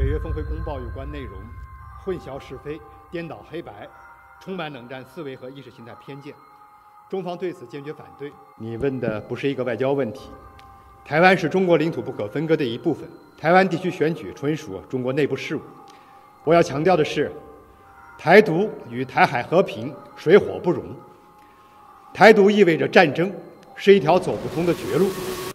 约峰会公报有关内容混淆是非、颠倒黑白，充满冷战思维和意识形态偏见，中方对此坚决反对。你问的不是一个外交问题，台湾是中国领土不可分割的一部分，台湾地区选举纯属中国内部事务。我要强调的是，台独与台海和平水火不容，台独意味着战争，是一条走不通的绝路。